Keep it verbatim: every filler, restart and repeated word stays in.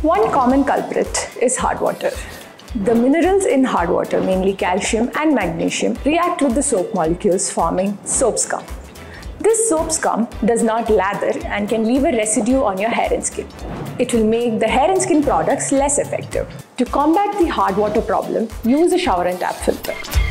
One common culprit is hard water. The minerals in hard water, mainly calcium and magnesium, react with the soap molecules, forming soap scum. This soap scum does not lather and can leave a residue on your hair and skin. It will make the hair and skin products less effective. To combat the hard water problem, use a shower and tap filter.